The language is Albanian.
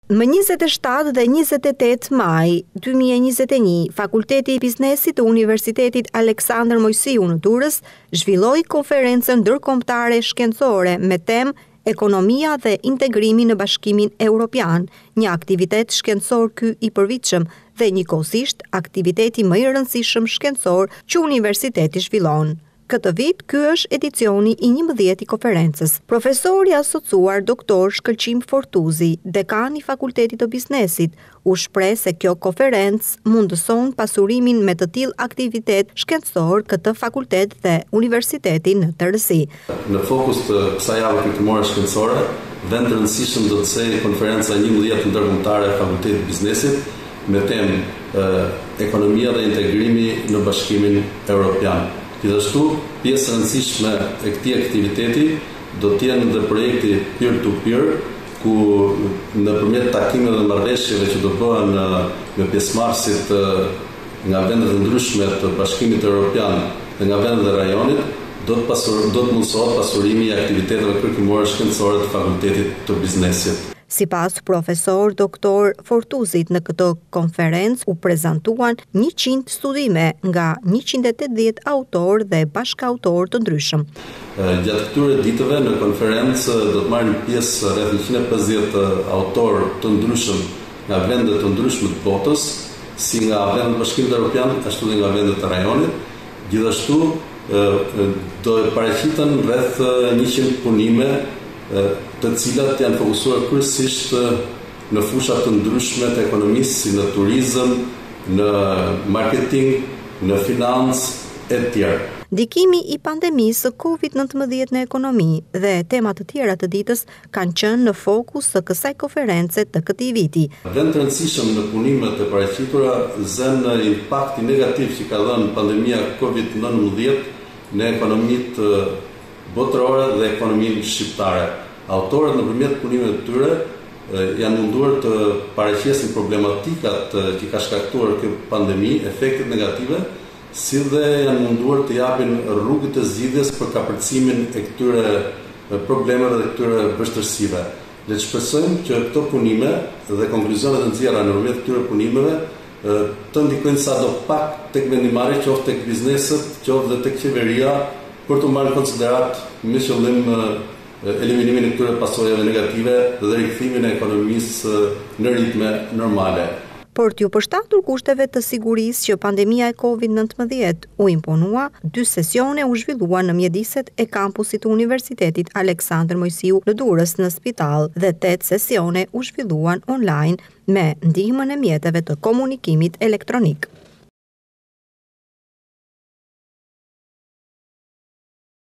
Më 27 dhe 28 maj 2021, Fakulteti i Biznesit të Universitetit Aleksandër Mojsiu në Durrës zhvilloi konferencën ndërkombëtare shkencore me temë Ekonomia dhe integrimi në Bashkimin Evropian, një aktivitet shkencor ky i përvitshëm dhe njëkohësisht aktiviteti më i rëndësishëm shkencor që universiteti zhvillon. Këtë vit, ky është edicioni i 11 i konferencës. Profesori asocuar Dr. Shkëlqim Fortuzi, dekan i Fakultetit të Biznesit, u shpreh se kjo konferencë mundëson pasurimin me të tillë aktivitet shkencor këtë fakultet dhe universiteti në tërësi. Në fokus të kësaj javë kryqëzore shkencore, vend të rëndësishëm do të thejë konferenca 11 ndërkombëtare e Fakultetit të Biznesit me temë Ekonomia dhe integrimi në Bashkimin Evropian. Gjithashtu, pjesë rëndësishme e këtij aktiviteti do të jenë dhe projekti peer-to-peer, ku nëpërmjet takimeve dhe marrëveshjeve që do bëhen me pjesëmarrësit nga vendet e ndryshme të Bashkimit Evropian dhe nga vendet e rajonit, do të mundësohet pasurimi i aktiviteteve kryqëzore shkencore të Fakultetit të Biznesit. Sipas profesor Dr. Fortuzit, në këtë konferencë u prezantuan 100 studime nga 180 autor dhe bashkautor të ndryshëm. Gjatë këtyre ditëve në konferencë do të marrin pjesë rreth 150 autor të ndryshëm nga vende të ndryshme të botës, si nga vendet e Bashkimit Evropian, ashtu dhe nga vendet e rajonit. Gjithashtu do të paraqiten rreth 100 punime të cilat janë fokusuar kryesisht në fusha të ndryshme të ekonomisë, si në turizëm, në marketing, në financë e tjerë. Ndikimi i pandemisë së COVID-19 në ekonomi dhe tema të tjera të ditës kanë qenë në fokus të kësaj konference të këtij viti. Vend të rëndësishëm në punimet e paraqitura zen impakti negativ që ka dhënë pandemia COVID-19 në ekonomitë botërore dhe ekonominë shqiptare. Autorët nëpërmjet punimeve të tyre janë munduar të paraqesin problematikat që ka shkaktuar kjo pandemi, efektet negative, si dhe janë munduar të japin rrugë të zgjidhjes për kapërcimin e këtyre problemeve dhe këtyre vështirësive. Le të shpresojmë që këto punime dhe konkluzionet e nxjerra nëpërmjet këtyre punimeve të ndikojnë sadopak tek vendimarrja, qoftë tek bizneset, qoftë dhe tek qeveria, për të marrë konsiderat me qëllim eliminimin e këtyre pasojave negative dhe rikthimin e ekonomisë në ritme normale. Por t'ju përshtatur kushteve të sigurisë që pandemia e COVID-19 u imponua, 2 sesione u zhvilluan në mjediset e kampusit të Universitetit Aleksandër Mojsiu në Durrës në spital dhe 8 sesione u zhvilluan online me ndihmën e mjeteve të komunikimit elektronik.